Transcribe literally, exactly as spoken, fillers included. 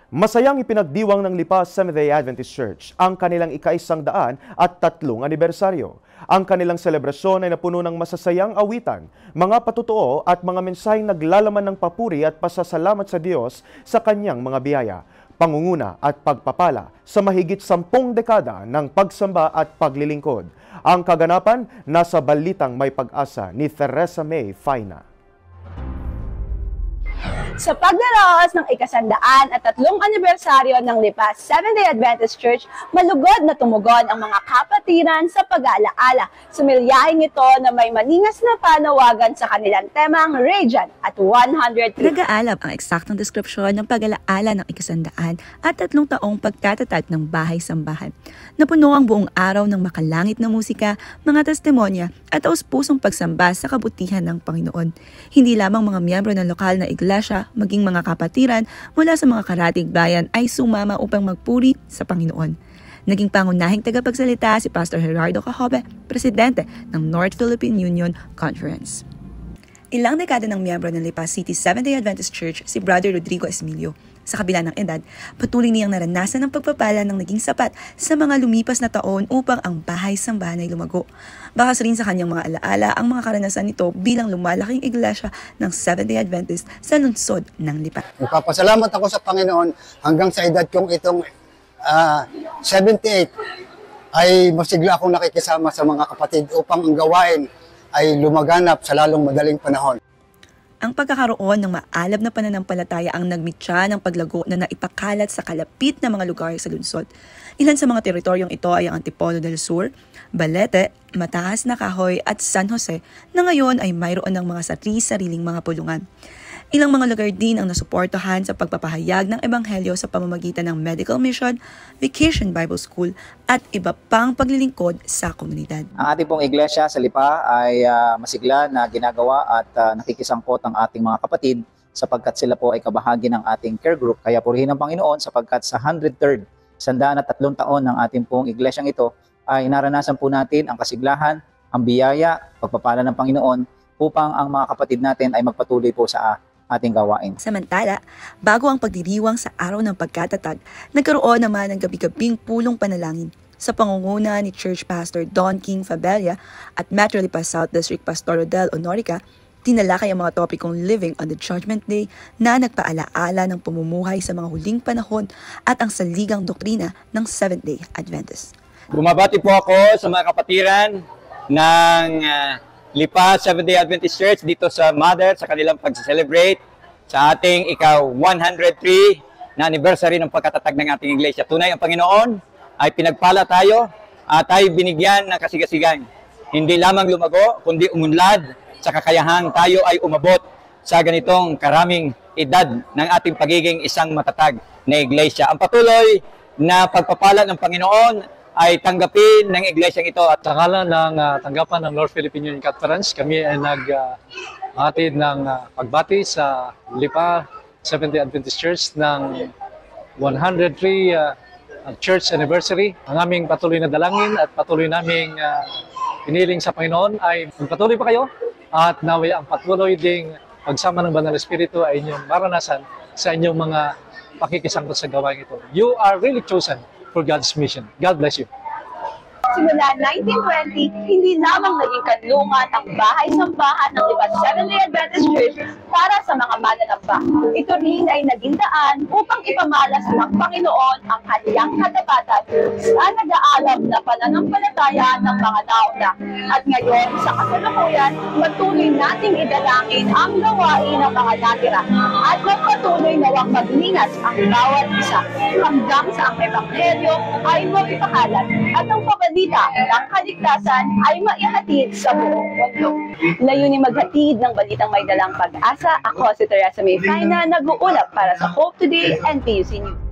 Masayang ipinagdiwang ng Lipa Seventh-day Adventist Church ang kanilang ika-isang daan at tatlong anibersaryo. Ang kanilang selebrasyon ay napuno ng masasayang awitan, mga patutuo at mga mensaheng naglalaman ng papuri at pasasalamat sa Diyos sa kanyang mga biyaya, pangunguna at pagpapala sa mahigit sampung dekada ng pagsamba at paglilingkod. Ang kaganapan nasa Balitang May Pag-asa ni Teresa May Faina. Sa pagdaraos ng ikasandaan at tatlong anibersaryo ng Lipa Seventh-day Adventist Church, malugod na tumugon ang mga kapatiran sa pag-aalaala. Sumilyahing ito na may maningas na panawagan sa kanilang temang Radiant at one hundred three. Nag-aalab ang eksaktong deskripsyon ng pag-aalaala ng ikasandaan at tatlong taong pagtatatag ng bahay-sambahan. Napuno ang buong araw ng makalangit na musika, mga testimonya at taus-pusong pagsamba sa kabutihan ng Panginoon. Hindi lamang mga miyembro ng lokal na iglesia, maging mga kapatiran mula sa mga karatig bayan ay sumama upang magpuri sa Panginoon. Naging pangunahing tagapagsalita si Pastor Gerardo Cajobe, presidente ng North Philippine Union Conference. Ilang dekada ng miyembro ng Lipa City Seventh-day Adventist Church si Brother Rodrigo Esmilio. Sa kabila ng edad, patuloy niyang naranasan ang pagpapala ng naging sapat sa mga lumipas na taon upang ang bahay-sambahan ay lumago. Bakas rin sa kanyang mga alaala ang mga karanasan nito bilang lumalaking iglesia ng Seventh-day Adventist sa lungsod ng Lipa. Nagpapasalamat ako sa Panginoon hanggang sa edad kong itong uh, seventy-eight ay masigla akong nakikisama sa mga kapatid upang ang gawain ay lumaganap sa lalong madaling panahon. Ang pagkakaroon ng maalab na pananampalataya ang nagmitsa ng paglago na naipakalat sa kalapit na mga lugar sa lungsod. Ilan sa mga teritoryong ito ay ang Antipolo del Sur, Balete, Mataas na Kahoy at San Jose na ngayon ay mayroon ng mga sari-sariling mga pulungan. Ilang mga lugar din ang nasuportahan sa pagpapahayag ng Ebanghelyo sa pamamagitan ng Medical Mission, Vacation Bible School at iba pang paglilingkod sa komunidad. Ang ating pong iglesia sa Lipa ay uh, masigla na ginagawa at uh, nakikisangkot ang ating mga kapatid sapagkat sila po ay kabahagi ng ating care group. Kaya purihin ang Panginoon sapagkat sa one hundred third, sandaan at tatlong taon ng ating pong iglesyang ito ay naranasan po natin ang kasiglahan, ang biyaya, pagpapala ng Panginoon upang ang mga kapatid natin ay magpatuloy po sa ating gawain. Samantala, bago ang pagdiriwang sa araw ng pagkatatag, nagkaroon naman ng gabi-gabing pulong panalangin sa pangunguna ni Church Pastor Don King Fabella at Metro Lipa South District Pastor Rodel Honorica. Tinalakay ang mga topikong Living on the Judgment Day na nagpaalaala ng pamumuhay sa mga huling panahon at ang saligang doktrina ng Seventh-day Adventist. Bumabati po ako sa mga kapatiran ng uh, Lipa Seventh-day Adventist Church dito sa Mother sa kanilang pag-celebrate sa ating ika one hundred three na anniversary ng pagkatatag ng ating iglesia. Tunay ang Panginoon ay pinagpala tayo at tayo binigyan ng kasigasigan. Hindi lamang lumago, kundi umunlad sa kakayahang tayo ay umabot sa ganitong karaming edad ng ating pagiging isang matatag na iglesia. Ang patuloy na pagpapala ng Panginoon ay tanggapin ng iglesyang ito. At sa ngalan ng uh, tanggapan ng North Philippine Union Conference, kami ay nag-hatid uh, ng uh, pagbati sa Lipa Seventh-day Adventist Church ng one hundred three uh, Church Anniversary. Ang aming patuloy na dalangin at patuloy naming uh, piniling sa Panginoon ay magpatuloy pa kayo at naway ang patuloy ding pagsama ng Banal na Espiritu ay inyong maranasan sa inyong mga pakikisangkot sa gawain ito. You are really chosen for God's mission. God bless you. Simula nineteen twenty, hindi lamang naging kanlungan ang bahay-sambahan ng Lipa Seventh-day Adventist Church para sa mga mananamba. Ito rin ay naging daan upang ipamalas ng Panginoon ang kanyang katapatan sa nag-aalab na pananampalataya ng mga nauna. At ngayon, sa kasalukuyan, patuloy nating idalangin ang gawain ng mga natira at magpatuloy nawang magningas ang bawat isa hanggang sa ang Ebanghelyo ay mapipakalat at ang pabalita ng kaligtasan ay maihatid sa buong mundo. Layunin maghatid ng balitang may dalang pag-asa. Ako si Teresa May Faina, nag-uulap para sa Hope Today and P U C News.